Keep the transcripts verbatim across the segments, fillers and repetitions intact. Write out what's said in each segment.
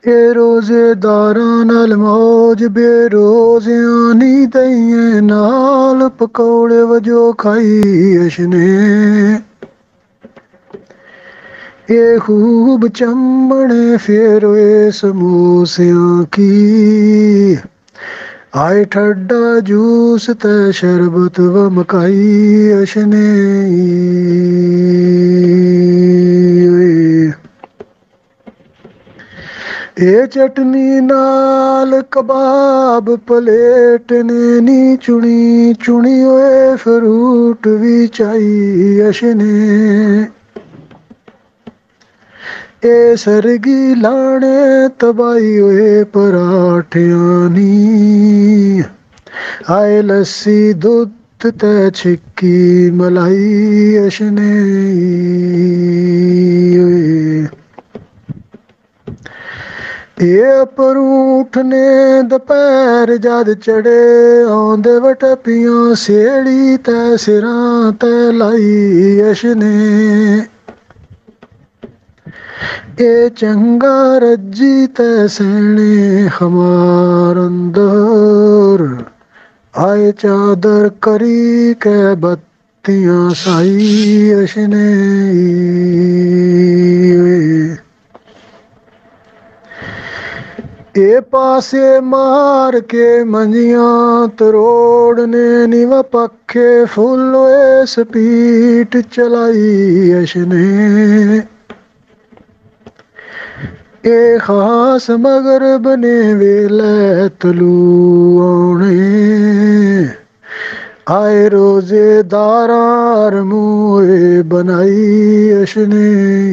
ए रोजेदारां नाल मौज बेरोज़ियां नी दइयें नाल पकौड़े वजो खाई अशने ये खूब चमड़े फेरोए समोसियां की आए ठड्डा जूस ते शरबत व मकाई अशने ये चटनी नाल कबाब प्लेट ने नी चुनी चुनी ओए फ्रूट भी चाही अशने ए सरगी लाने तबाई ओए पराठियां नी आए लस्सी दुध ते छिक्की मलाई अशने ये परूठ ने दोपहर जद चढ़े आंदे वटपियां सेड़ी ते सिरां ते लाई अशने ए चंगा रज्जी ते सैने हमार अंदर आए चादर करी के बत्तियां साई अशने ए पासे मार के मंजियां तरोड़ने निव पखे फुल्लोए स्पीट चलाई अशने ए खास मगरब ने वेले तलू आने आए रोजेदारार मुए बनाई अशने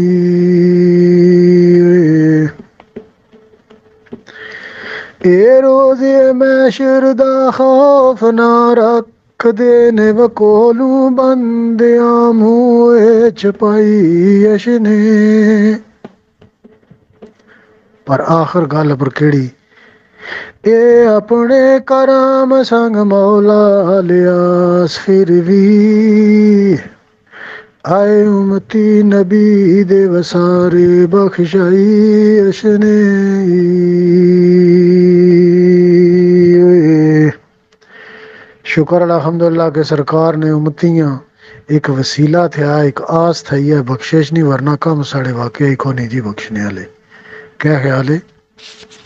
ए रोजे मैशर दा खौफ ना रख देने व कोलू बंदियां मुए छपाई अशने पर आखिर गल पर केड़ी ए अपने कराम संग मौला लियास फिर भी आए उमती नबी दे वसारे बख्शाई अशने शुक्र अल्हम्दुलिल्लाह के सरकार ने उमतियां एक वसीला थे एक आस थी है बख्शिश नहीं वरना कम साढ़े वाकई को नहीं जी बख्शने वाले क्या ख्याल है।